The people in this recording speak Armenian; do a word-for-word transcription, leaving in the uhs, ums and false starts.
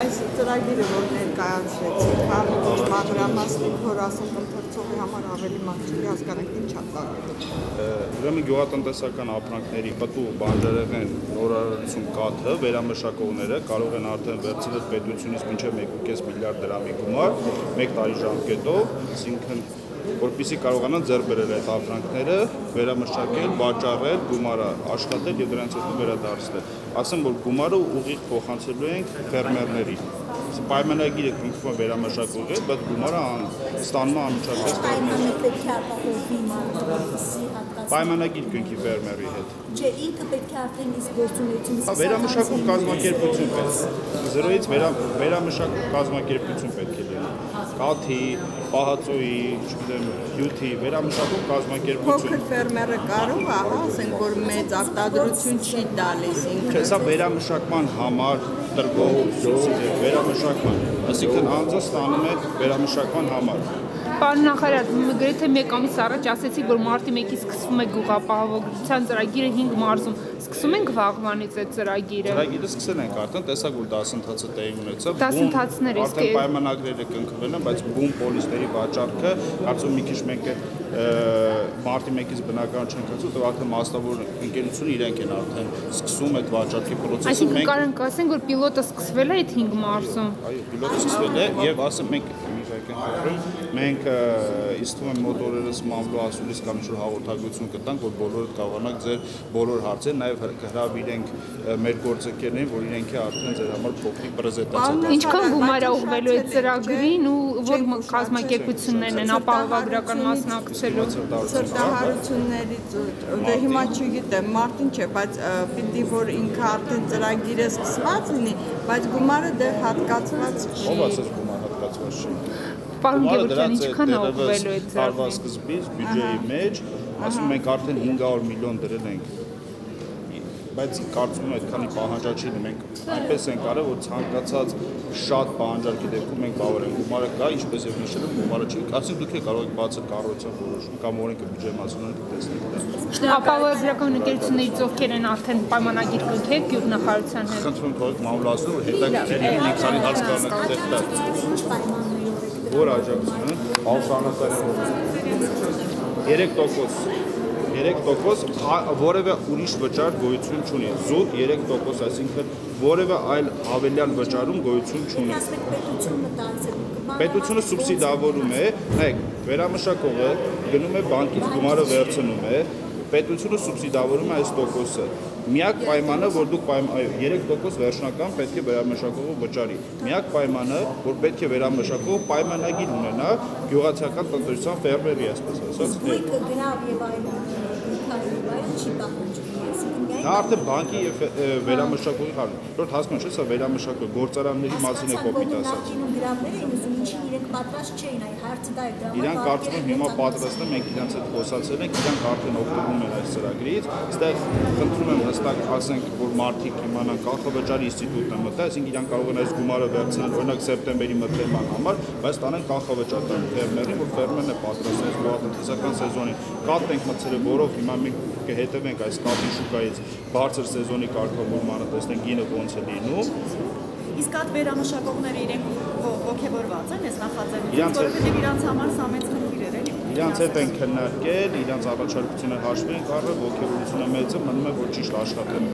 Ծրագիրը, որ ներկայացրեցիք, հանդիպ մանրամասնիկ, որ ասենք ընթերցողի համար ավելի մատչելի հասկանանք ինչ ա կարելի։ Ուրեմն գյուղատնտեսական ապրանքների պտուղ, բանջարեղեն, նորարարություն կաթը վերամշակողները կարող են արդեն վերցնել պետությունից մինչև մեկ ու կես միլիարդ դրամի գումար մեկ տարի ժամկետով, այսինքն որպեսզի կարողանան ձեռք բերել այդ ապրանքները, վերամշակել, վաճառել, գումարը աշխատել եւ դրանից հետո վերադարձնել։ Ասեմ, որ գումարը ուղիղ փոխանցելու ենք ֆերմերներին։ Պայմանագիրը կնքվում է վերամշակողի հետ, բայց գումարը ստանում է անմիջապես պայմանագիր կնքի ֆերմերի հետ։ Չէ, ինքը պետք է արդեն իսկ գործունեություն վերամշակող կազմակերպություն պետք է զրոյից վերամշակող կազմակերպություն պետք է լինի։ Կաթի, պահածոյի, չգիտեմ, հյութի, վերամշակող կազմակերպություն։ Փոքր ֆերմերը կարող է, հա, ասենք, որ մեծ արտադրություն չի տալիս ինքը։ Չէ, սա վերամշակման համար տրվող սուբսիդիա, վերամշակման, այսինքն անձը ստանում է վերամշակման համար։ Պարոն նախարար, գրեթե մեկ ամիս առաջ ասեցիք, որ մարտի մեկից սկսվում է գյուղապահովագրության ծրագիրը հինգ մարզում։ Սկսում ենք վաղվանից այդ ծրագիրը։ Ծրագիրը սկսել ենք արդեն, տեսակ որ դասընթացը տեղի ունեցավ։ Դասընթացները իսկ արդեն պայմանագրերը կնքվել են, բայց բուն պոլիսների վաճառքը, կարծում մի քիչ մենք մարտի մեկից բնական չենք ասում, դեռ արդեն մասնավոր ընկերությունը իրենք են արդեն սկսում այդ վաճառքի process-ը։ Այսինքն կարող ասենք, որ պիլոտը սկսվել է այդ հինգ մարզում։ Այո, պիլոտը սկսվել է եւ ասեմ մենք մենք իսկ թվում է մոտ օրերս մամլո ասուլիս կամ ինչ-որ հաղորդագրություն կտանք, որ բոլորդ կարողանաք ձեր բոլոր հարցերը նաև հրավիրենք մեր գործընկերներին, որ իրենք արդեն ձեր համար փոքրիկ պրեզենտացիա։ Ինչքան գումար է ուղղվելու այդ ծրագրին ու որ կազմակերպություններն են ապահովագրական մասնակցելու։ Սրտահարություններից դե հիմա չգիտեմ, մարտին չէ, բայց պիտի որ ինքը արդեն ծրագիրը սկսված լինի, բայց գումարը դեռ հատկացված չի։ Ով ասեց գումար հատկացված չի։ Պարոն Գևորգյան, ինչքան է ուղղվելու այդ ծրագրը։ Սկզբից բյուջեի մեջ, ասում մենք արդեն հինգ հարյուր միլիոն դրել ենք, բայց կարծում եմ այդքանի պահանջարկի մենք այնպես ենք արել, որ ցանկացած շատ պահանջարկի դեպքում մենք բավարարենք գումարը կա, ինչպես եւ նշել եմ, գումարը չի, ասենք դուք եք կարող եք բացել կառույցը որոշում կամ օրենքը բյուջեմացնեն տեսնեք դա։ Ապահովագրական ընկերություններից ովքեր են արդեն պայմանագիր կնքել գյուղնախարարության հետ։ Խնդրում եմ թող մամուլացնու, որ հետաքրքիր լինի մի քանի հարց կանենք դեպտա։ Որ աջակցությունը երեք տոկոս երեք տոկոս որևէ ուրիշ վճար գոյություն չունի, զուտ երեք տոկոս, այսինքն որևէ այլ հավելյալ վճարում գոյություն չունի։ Պետությունը սուբսիդավորում է, նայեք, վերամշակողը գնում է բանկից գումարը վերցնում է, պետությունը սուբսիդավորում է այս տոկոսը։ Միակ պայմանը, որ դուք երեք տոկոս վերջնական պետք է վերամշակողը վճարի։ Միակ պայմանը, որ պետք է վերամշակողը պայմանագիր ունենա գյուղացիական տնտեսության ֆերմերի, այսպես ասած։ Գույքը գրավ եւ այլն չի պահանջվում։ Դա արդեն բանկի եւ վերամշակողի հարցը։ Որտեղ հասկանում ես, սա վերամշակող գործարանների մասին է կոպիտ ասած։ Գրավները են ուզում, ինչին իրենք պատրաստ չէին, այ հարցը դա է դրա։ Իրանք կարծում են հիմա պատրաստ են, մենք իրանց հետ խոսացել ենք, իրանք արդեն օգտվում են այս ծրագրից։ Այստեղ խնդրում եմ հստակ ասենք, որ մարդիկ իմանան կանխավճարի ինստիտուտն է մտել, այսինքն իրանք կարող են այս գումարը վերցնել, օրինակ սեպտեմբերի մթերման համար, բայց տանեն կանխավճար տան ֆերմերին, որ ֆերմերն է պատրաստ այս գյուղատնտեսական սեզոնին։ Կաթ ենք մտցրել, որով հիմա մենք կհետևենք այս կաթի շուկայից բարձր սեզոնի կարգավորմանը, տեսնենք գինը ոնց է լինում։ Իսկ այդ վերամշակողները իրենք ոգևորված են այս նախաձեռնությունից, որովհետև իրանց համար սա մեծ խնդիր էր, էլի։ Իրանց հետ են քննարկել, իրանց առաջարկությունը հաշվի ենք առել, ոգևորությունը մեծ է, մնում է որ ճիշտ աշխատեն։